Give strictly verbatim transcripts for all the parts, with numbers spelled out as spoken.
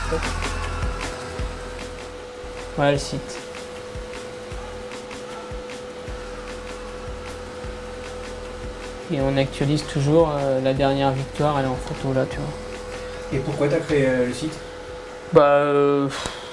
chouette. Voilà le site. Et on actualise toujours euh, la dernière victoire, elle est en photo là, tu vois. Et pourquoi tu as créé euh, le site? Bah, euh,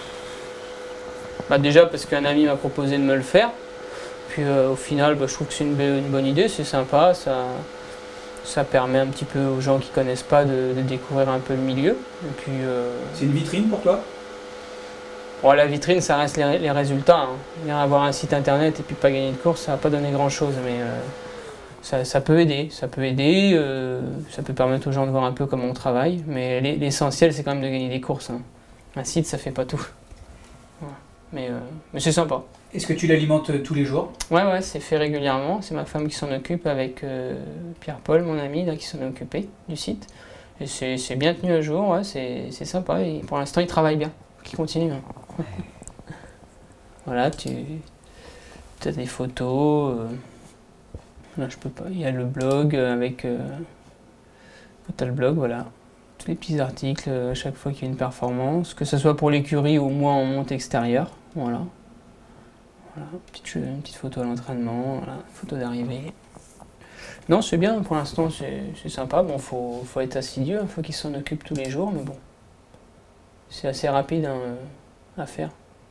bah déjà parce qu'un ami m'a proposé de me le faire. Puis euh, au final, bah, je trouve que c'est une, une bonne idée, c'est sympa. Ça, ça permet un petit peu aux gens qui ne connaissent pas de, de découvrir un peu le milieu. Et puis, euh, c'est une vitrine pour toi? Bon, la vitrine, ça reste les, les résultats. Hein. Avoir un site internet et puis pas gagner de course, ça va pas donner grand chose. Mais euh, ça, ça peut aider. Ça peut aider. Euh, ça peut permettre aux gens de voir un peu comment on travaille. Mais l'essentiel, c'est quand même de gagner des courses. Hein. Un site, ça fait pas tout. Ouais. Mais, euh, mais c'est sympa. Est-ce que tu l'alimentes tous les jours? Ouais, ouais, c'est fait régulièrement. C'est ma femme qui s'en occupe avec euh, Pierre-Paul, mon ami, là, qui s'en est occupé du site. Et c'est bien tenu à jour, ouais, c'est sympa. Et pour l'instant, il travaille bien. Qu'il continue. Hein. Voilà, tu as des photos. Euh, là, je peux pas. Il y a le blog avec. Euh, tu as le blog, voilà. Tous les petits articles à chaque fois qu'il y a une performance, que ce soit pour l'écurie ou moi en monte extérieure. Voilà. Voilà, petite, une petite photo à l'entraînement, voilà, photo d'arrivée. Non, c'est bien, pour l'instant, c'est sympa. Bon, faut, faut être assidu, il faut qu'il s'en occupe tous les jours, mais bon, c'est assez rapide hein, à faire.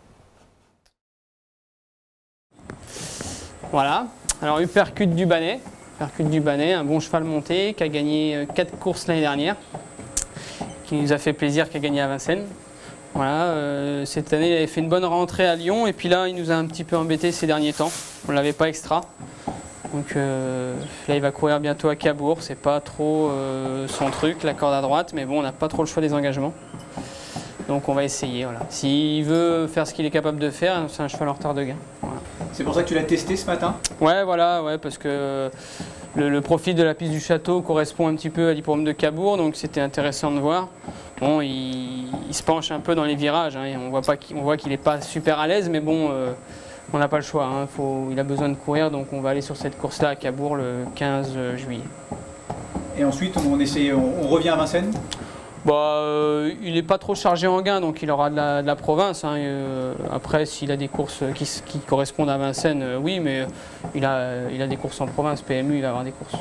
Voilà, alors Uppercut du Bannet, Uppercut du Bannet, un bon cheval monté qui a gagné quatre courses l'année dernière, qui nous a fait plaisir, qui a gagné à Vincennes. Voilà, euh, cette année, il avait fait une bonne rentrée à Lyon et puis là, il nous a un petit peu embêté ces derniers temps. On ne l'avait pas extra. Donc euh, là, il va courir bientôt à Cabourg. C'est pas trop euh, son truc, la corde à droite, mais bon, on n'a pas trop le choix des engagements. Donc on va essayer. Voilà. S'il veut faire ce qu'il est capable de faire, c'est un cheval en retard de gain. Voilà. C'est pour ça que tu l'as testé ce matin? Ouais, voilà, ouais, parce que le, le profil de la piste du château correspond un petit peu à l'hippodrome de Cabourg, donc c'était intéressant de voir. Bon, il, il se penche un peu dans les virages, hein, et on voit pas qu'il, on voit qu'il n'est pas super à l'aise, mais bon, euh, on n'a pas le choix. Hein, faut, il a besoin de courir, donc on va aller sur cette course-là à Cabourg le quinze juillet. Et ensuite, on, essaie, on, on revient à Vincennes? Bah, euh, il n'est pas trop chargé en gain, donc il aura de la, de la province. Hein, euh, après, s'il a des courses qui, qui correspondent à Vincennes, euh, oui, mais il a, il a des courses en province, P M U, il va avoir des courses.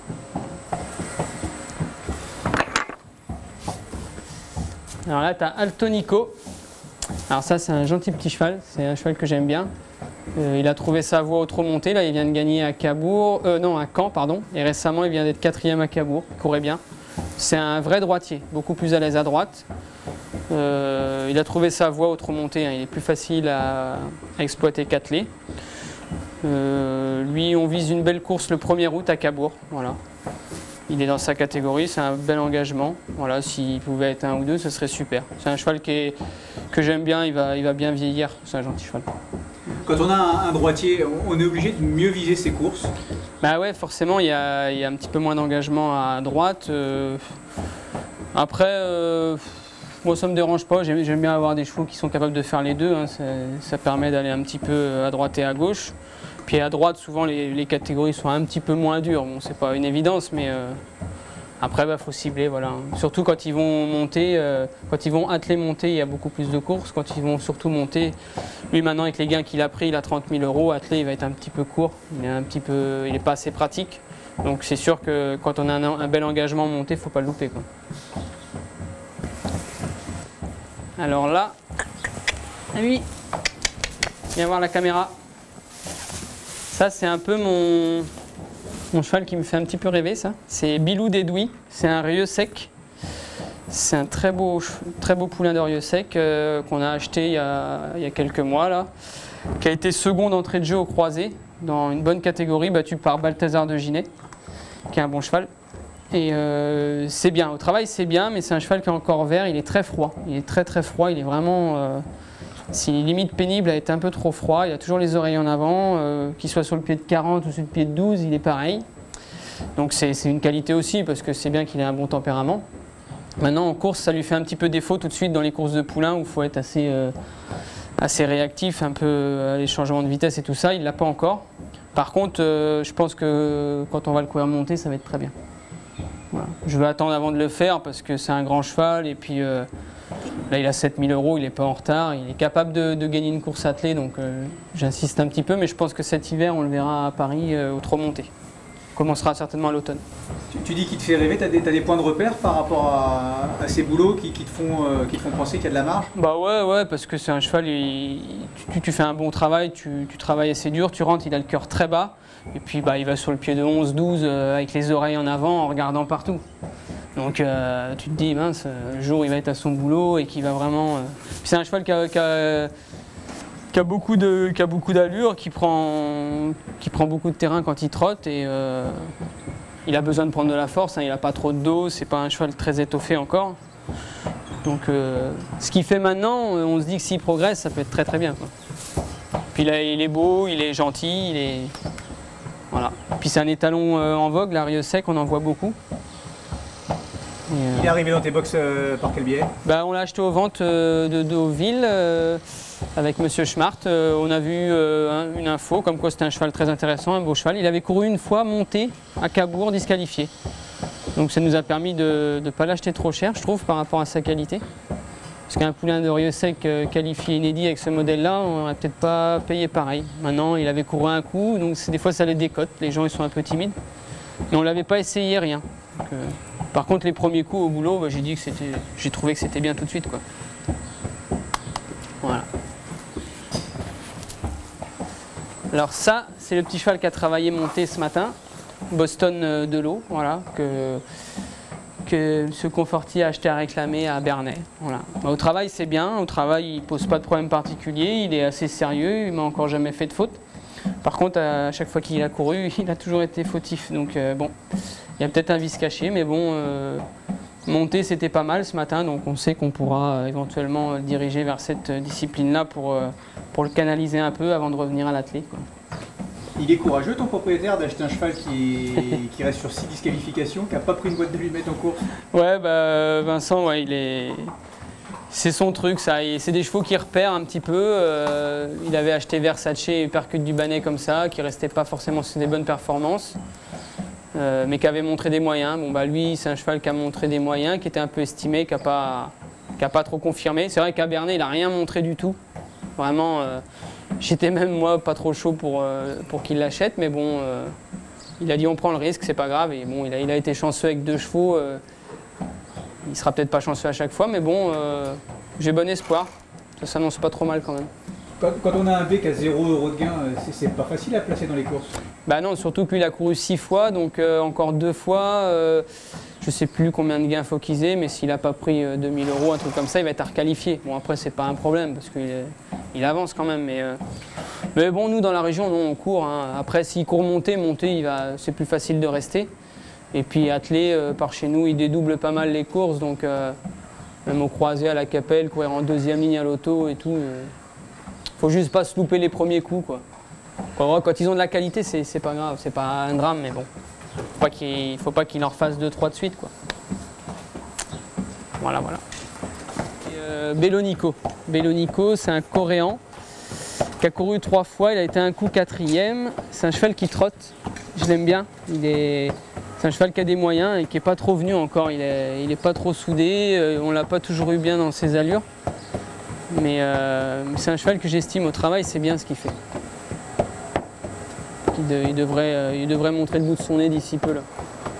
Alors là, tu as Altonico. Alors ça, c'est un gentil petit cheval, c'est un cheval que j'aime bien. Euh, il a trouvé sa voie au trot monté, là il vient de gagner à Cabourg, euh, non à Caen, pardon. Et récemment, il vient d'être quatrième à Cabourg, il courait bien. C'est un vrai droitier, beaucoup plus à l'aise à droite. Euh, il a trouvé sa voie au trot monté, hein. Il est plus facile à, à exploiter qu'attelé. Euh, lui, on vise une belle course le premier août à Cabourg, voilà. Il est dans sa catégorie, c'est un bel engagement. Voilà, s'il pouvait être un ou deux, ce serait super. C'est un cheval qui est, que j'aime bien, il va, il va bien vieillir, c'est un gentil cheval. Quand on a un, un droitier, on est obligé de mieux viser ses courses? Bah ouais, forcément, il y a, il y a un petit peu moins d'engagement à droite. Euh, après, euh, moi ça me dérange pas, j'aime bien avoir des chevaux qui sont capables de faire les deux. Hein. Ça permet d'aller un petit peu à droite et à gauche. Puis à droite, souvent les, les catégories sont un petit peu moins dures. Bon, c'est pas une évidence, mais euh, après, il bah, faut cibler. Voilà. Surtout quand ils vont monter, euh, quand ils vont atteler monter, il y a beaucoup plus de courses. Quand ils vont surtout monter, lui maintenant avec les gains qu'il a pris, il a trente mille euros. Atteler, il va être un petit peu court. Il est un petit peu, il est pas assez pratique. Donc c'est sûr que quand on a un, un bel engagement monté, il ne faut pas le louper, quoi. Alors là, ami, viens voir la caméra. Ça, c'est un peu mon, mon cheval qui me fait un petit peu rêver, ça. C'est Bilou d'Edoui, c'est un rieux sec. C'est un très beau, très beau poulain de rieux sec euh, qu'on a acheté il y a, il y a quelques mois, là, qui a été second d'entrée de jeu au croisé, dans une bonne catégorie, battu par Balthazar de Ginet, qui est un bon cheval. Et euh, c'est bien, au travail c'est bien, mais c'est un cheval qui est encore vert, il est très froid. Il est très très froid, il est vraiment... Euh, c'est limite pénible à être un peu trop froid, il a toujours les oreilles en avant, euh, qu'il soit sur le pied de quarante ou sur le pied de douze, il est pareil. Donc c'est une qualité aussi, parce que c'est bien qu'il ait un bon tempérament. Maintenant en course, ça lui fait un petit peu défaut tout de suite dans les courses de poulain, où il faut être assez, euh, assez réactif, un peu à les changements de vitesse et tout ça, il ne l'a pas encore. Par contre, euh, je pense que quand on va le courir monter, ça va être très bien. Voilà. Je vais attendre avant de le faire, parce que c'est un grand cheval, et puis... Euh, Là, il a sept mille euros, il n'est pas en retard, il est capable de, de gagner une course attelée, donc euh, j'insiste un petit peu, mais je pense que cet hiver, on le verra à Paris euh, au Trois-Montées. On commencera certainement à l'automne. Tu, tu dis qu'il te fait rêver, tu as des, t'as des points de repère par rapport à, à ces boulots qui, qui, te font, euh, qui te font penser qu'il y a de la marge? Bah ouais, ouais, parce que c'est un cheval, il, tu, tu fais un bon travail, tu, tu travailles assez dur, tu rentres, il a le cœur très bas, et puis bah, il va sur le pied de onze douze euh, avec les oreilles en avant en regardant partout. Donc euh, tu te dis, mince, le jour où il va être à son boulot et qu'il va vraiment... Euh... C'est un cheval qui a, qui a, qui a beaucoup de, qui a beaucoup d'allure, qui prend, qui prend beaucoup de terrain quand il trotte et euh, il a besoin de prendre de la force, hein, il n'a pas trop de dos, c'est pas un cheval très étoffé encore. Donc euh, ce qu'il fait maintenant, on se dit que s'il progresse, ça peut être très très bien, quoi. Puis là, il est beau, il est gentil, il est... Voilà. Puis c'est un étalon euh, en vogue, la Rieux-Sec, on en voit beaucoup. Et euh... Il est arrivé dans tes box euh, par quel biais? Bah, on l'a acheté aux ventes euh, de Deauville euh, avec Monsieur Schmart. Euh, on a vu euh, une info comme quoi c'était un cheval très intéressant, un beau cheval. Il avait couru une fois monté à Cabourg, disqualifié. Donc ça nous a permis de ne pas l'acheter trop cher, je trouve, par rapport à sa qualité. Parce qu'un poulain de Rieux-Sec euh, qualifié inédit avec ce modèle-là, on n'aurait peut-être pas payé pareil. Maintenant, il avait couru un coup, donc des fois ça les décote. Les gens ils sont un peu timides. Mais on ne l'avait pas essayé, rien. Donc, euh, par contre, les premiers coups au boulot, bah, j'ai dit que c'était, j'ai trouvé que c'était bien tout de suite, quoi. Voilà. Alors ça, c'est le petit cheval qui a travaillé monté ce matin, Boston euh, de l'eau, voilà, que, que M. Conforti a acheté à réclamer à Bernay. Voilà. Bah, au travail, c'est bien. Au travail, il ne pose pas de problème particulier. Il est assez sérieux. Il m'a encore jamais fait de faute. Par contre, à chaque fois qu'il a couru, il a toujours été fautif. Donc euh, bon, il y a peut-être un vice caché, mais bon, euh, monter c'était pas mal ce matin, donc on sait qu'on pourra euh, éventuellement le diriger vers cette discipline-là pour, euh, pour le canaliser un peu avant de revenir à l'athlé, quoi. Il est courageux ton propriétaire d'acheter un cheval qui, qui reste sur six disqualifications, qui n'a pas pris une boîte d'allumettes en course? Ouais, bah Vincent, ouais, il est... C'est son truc, ça. C'est des chevaux qui repèrent un petit peu. Euh, il avait acheté Versace et Percute du Banet comme ça, qui ne restaient pas forcément sur des bonnes performances, euh, mais qui avait montré des moyens. Bon, bah lui, c'est un cheval qui a montré des moyens, qui était un peu estimé, qui n'a pas, qui a pas trop confirmé. C'est vrai qu'à Bernay, il n'a rien montré du tout. Vraiment, euh, j'étais même moi pas trop chaud pour, euh, pour qu'il l'achète, mais bon, euh, il a dit on prend le risque, c'est pas grave. Et bon, il a, il a été chanceux avec deux chevaux. Euh, Il sera peut-être pas chanceux à chaque fois, mais bon, euh, j'ai bon espoir. Ça s'annonce pas trop mal quand même. Quand, quand on a un B qui a zéro euro de gain, c'est pas facile à placer dans les courses. Bah non, surtout qu'il a couru six fois, donc euh, encore deux fois. Euh, je sais plus combien de gains faut qu'ils aient, mais s'il n'a pas pris euh, deux mille euros, un truc comme ça, il va être requalifié. Bon, après, c'est pas un problème parce qu'il il avance quand même. Mais, euh, mais bon, nous dans la région, non, on court. Hein. Après, s'il court monter, monter, c'est plus facile de rester. Et puis attelé, euh, par chez nous, il dédouble pas mal les courses, donc euh, même au croisé, à la Capelle, courir en deuxième ligne à l'auto et tout. Euh, faut juste pas se louper les premiers coups, quoi. Quand, quand ils ont de la qualité, c'est pas grave, c'est pas un drame, mais bon. Faut pas qu'il faut pas qu'il en refasse deux trois de suite, quoi. Voilà, voilà. Et, euh, Bellonico. Bellonico, c'est un Coréen qui a couru trois fois, il a été un coup quatrième. C'est un cheval qui trotte, je l'aime bien. Il est... C'est un cheval qui a des moyens et qui n'est pas trop venu encore, il n'est il est pas trop soudé, euh, on ne l'a pas toujours eu bien dans ses allures. Mais euh, c'est un cheval que j'estime au travail, c'est bien ce qu'il fait. Il, de, il, devrait, euh, il devrait montrer le bout de son nez d'ici peu, là.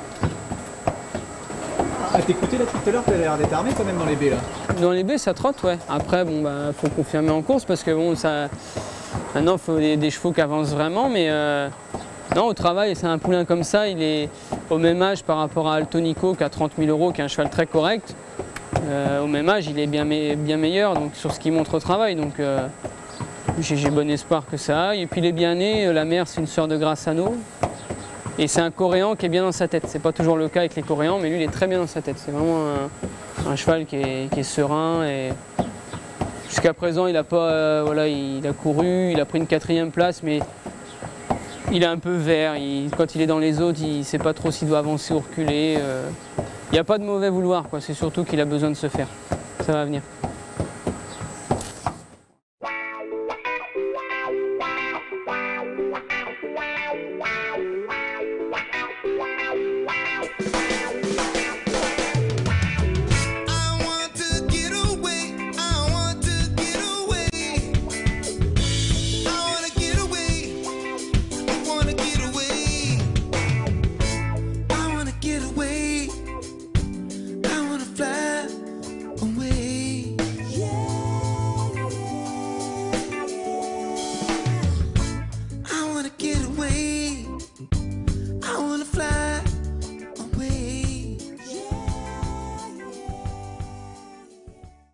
À t'écouter là tout à l'heure, tu as l'air d'être armé quand même dans les baies là. Dans les baies, ça trotte, ouais. Après, bon, bah, faut confirmer en course parce que bon, ça... Maintenant, il faut des, des chevaux qui avancent vraiment, mais... Euh... Non, au travail, c'est un poulain comme ça, il est au même âge par rapport à Altonico qui a trente mille euros, qui est un cheval très correct. Euh, au même âge, il est bien, me bien meilleur donc, sur ce qu'il montre au travail. Donc euh, j'ai bon espoir que ça aille. Et puis il est bien né, la mère c'est une sœur de Grassano. Et c'est un Coréen qui est bien dans sa tête. C'est pas toujours le cas avec les Coréens, mais lui il est très bien dans sa tête. C'est vraiment un, un cheval qui est, qui est serein. Et jusqu'à présent, il a, pas, euh, voilà, il a couru, il a pris une quatrième place, mais il est un peu vert, il, quand il est dans les autres, il ne sait pas trop s'il doit avancer ou reculer. Euh, il n'y a pas de mauvais vouloir, c'est surtout qu'il a besoin de se faire. Ça va venir.